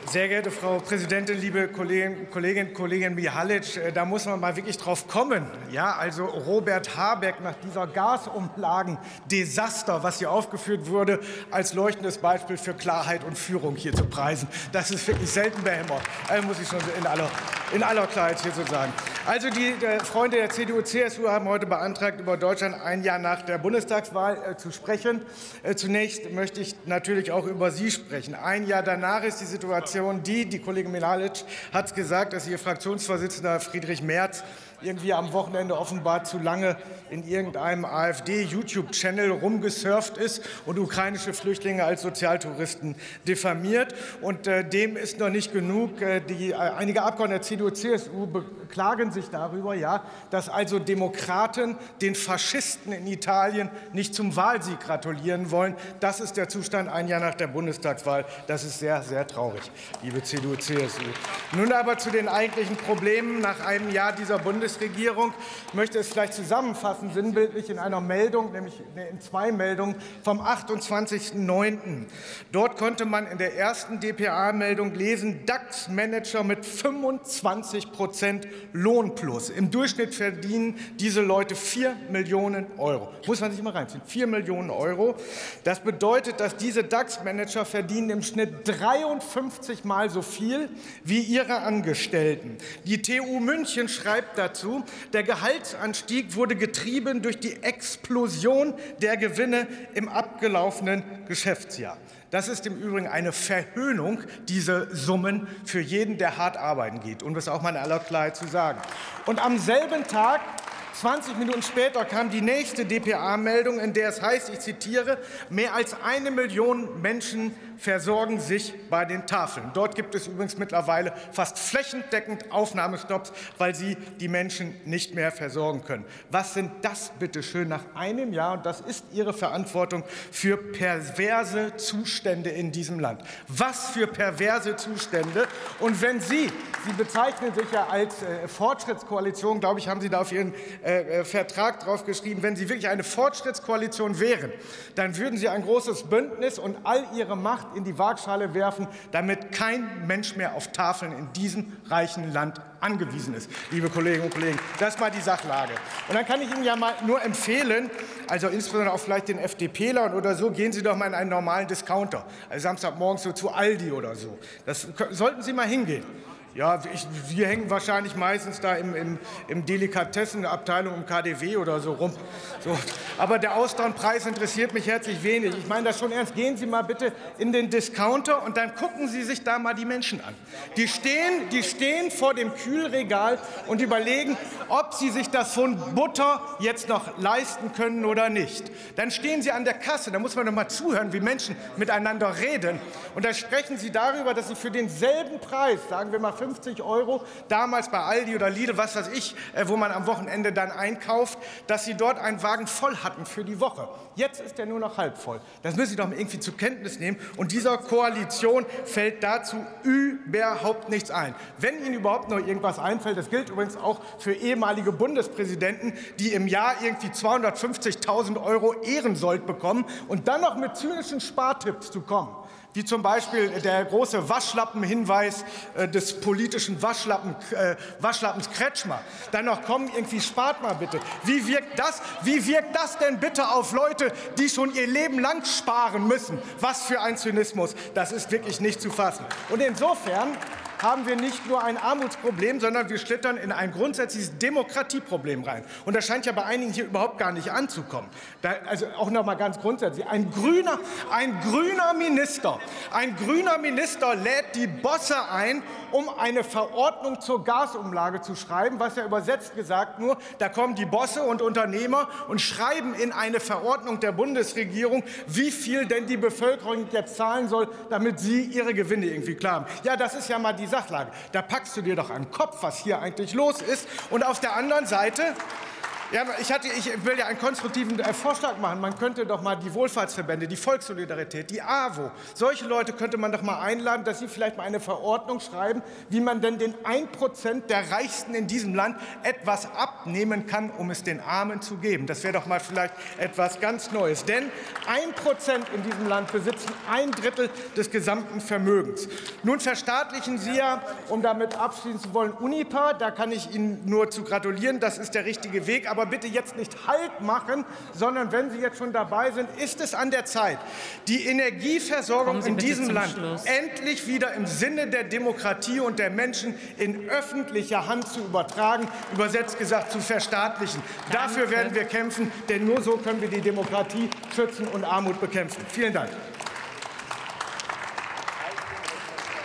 Sehr geehrte Frau Präsidentin, liebe Kolleginnen und Kollegen Mihalic, da muss man mal wirklich drauf kommen. Ja, also Robert Habeck nach dieser Gasumlagen-Desaster, was hier aufgeführt wurde, als leuchtendes Beispiel für Klarheit und Führung hier zu preisen. Das ist wirklich selten behämmert, muss ich schon in aller Klarheit hier so sagen. Also die Freunde der CDU-CSU haben heute beantragt, über Deutschland ein Jahr nach der Bundestagswahl zu sprechen. Zunächst möchte ich natürlich auch über Sie sprechen. Ein Jahr danach ist die Situation die Kollegin Mihalic hat es gesagt, dass Ihr Fraktionsvorsitzender Friedrich Merz irgendwie am Wochenende offenbar zu lange in irgendeinem AfD-YouTube-Channel rumgesurft ist und ukrainische Flüchtlinge als Sozialtouristen diffamiert. Und dem ist noch nicht genug. Einige Abgeordnete der CDU-CSU beklagen sich darüber, ja, dass also Demokraten den Faschisten in Italien nicht zum Wahlsieg gratulieren wollen. Das ist der Zustand ein Jahr nach der Bundestagswahl. Das ist sehr, sehr traurig, liebe CDU-CSU. Nun aber zu den eigentlichen Problemen nach einem Jahr dieser Bundesregierung. Ich möchte es vielleicht zusammenfassen, sinnbildlich in einer Meldung, nämlich in zwei Meldungen vom 28.09. Dort konnte man in der ersten dpa-Meldung lesen, DAX-Manager mit 25% Lohnplus. Im Durchschnitt verdienen diese Leute 4 Millionen Euro. Muss man sich mal reinziehen, 4 Millionen Euro. Das bedeutet, dass diese DAX-Manager verdienen im Schnitt 53 Mal so viel wie ihre Angestellten. Die TU München schreibt dazu, der Gehaltsanstieg wurde getrieben durch die Explosion der Gewinne im abgelaufenen Geschäftsjahr. Das ist im Übrigen eine Verhöhnung, diese Summen, für jeden, der hart arbeiten geht, um das auch mal in aller Klarheit zu sagen. Und am selben Tag, 20 Minuten später, kam die nächste dpa-Meldung, in der es heißt, ich zitiere, mehr als 1 Million Menschen versorgen sich bei den Tafeln. Dort gibt es übrigens mittlerweile fast flächendeckend Aufnahmestopps, weil sie die Menschen nicht mehr versorgen können. Was sind das bitte schön nach einem Jahr, und das ist Ihre Verantwortung, für perverse Zustände in diesem Land? Was für perverse Zustände? Und wenn Sie bezeichnen sich ja als Fortschrittskoalition, glaube ich, haben Sie da auf Ihren Vertrag drauf geschrieben, wenn Sie wirklich eine Fortschrittskoalition wären, dann würden Sie ein großes Bündnis und all Ihre Macht in die Waagschale werfen, damit kein Mensch mehr auf Tafeln in diesem reichen Land angewiesen ist. Liebe Kolleginnen und Kollegen, das ist mal die Sachlage. Und dann kann ich Ihnen ja mal nur empfehlen, also insbesondere auch vielleicht den FDPlern oder so, gehen Sie doch mal in einen normalen Discounter, also Samstagmorgens so zu Aldi oder so. Das sollten Sie mal hingehen. Ja, wir hängen wahrscheinlich meistens da im Delikatessenabteilung im KDW oder so rum. So. Aber der Austernpreis interessiert mich herzlich wenig. Ich meine das schon ernst. Gehen Sie mal bitte in den Discounter und dann gucken Sie sich da mal die Menschen an. Die stehen vor dem Kühlregal und überlegen, ob sie sich das Pfund Butter jetzt noch leisten können oder nicht. Dann stehen Sie an der Kasse, da muss man doch mal zuhören, wie Menschen miteinander reden. Und da sprechen Sie darüber, dass Sie für denselben Preis, sagen wir mal 50 Euro, damals bei Aldi oder Lidl, was weiß ich, wo man am Wochenende dann einkauft, dass Sie dort einen Wagen voll hatten für die Woche. Jetzt ist er nur noch halb voll. Das müssen Sie doch mal irgendwie zur Kenntnis nehmen. Und dieser Koalition fällt dazu überhaupt nichts ein. Wenn Ihnen überhaupt noch irgendwas einfällt, das gilt übrigens auch für ehemalige Bundespräsidenten, die im Jahr irgendwie 250.000 Euro Ehrensold bekommen und dann noch mit zynischen Spartipps zu kommen, wie zum Beispiel der große Waschlappenhinweis des politischen Waschlappens Kretschmer. Dann noch kommen, irgendwie spart mal bitte. Wie wirkt das denn bitte auf Leute, die schon ihr Leben lang sparen müssen? Was für ein Zynismus. Das ist wirklich nicht zu fassen. Und insofern haben wir nicht nur ein Armutsproblem, sondern wir schlittern in ein grundsätzliches Demokratieproblem rein. Und das scheint ja bei einigen hier überhaupt gar nicht anzukommen. Also auch noch mal ganz grundsätzlich. Ein grüner Minister lädt die Bosse ein, um eine Verordnung zur Gasumlage zu schreiben, was ja übersetzt gesagt nur, da kommen die Bosse und Unternehmer und schreiben in eine Verordnung der Bundesregierung, wie viel denn die Bevölkerung jetzt zahlen soll, damit sie ihre Gewinne irgendwie klar haben. Ja, das ist ja mal die Sachlage. Da packst du dir doch an den Kopf, was hier eigentlich los ist. Und auf der anderen Seite Ja, ich will ja einen konstruktiven Vorschlag machen. Man könnte doch mal die Wohlfahrtsverbände, die Volkssolidarität, die AWO, solche Leute könnte man doch mal einladen, dass sie vielleicht mal eine Verordnung schreiben, wie man denn den 1% der Reichsten in diesem Land etwas abnehmen kann, um es den Armen zu geben. Das wäre doch mal vielleicht etwas ganz Neues. Denn 1% in diesem Land besitzen 1/3 des gesamten Vermögens. Nun verstaatlichen Sie ja, um damit abschließen zu wollen, Unipa. Da kann ich Ihnen nur zu gratulieren. Das ist der richtige Weg. Aber bitte jetzt nicht Halt machen, sondern wenn Sie jetzt schon dabei sind, ist es an der Zeit, die Energieversorgung in diesem Land endlich wieder im Sinne der Demokratie und der Menschen in öffentlicher Hand zu übertragen, übersetzt gesagt zu verstaatlichen. Dafür werden wir kämpfen, denn nur so können wir die Demokratie schützen und Armut bekämpfen. Vielen Dank.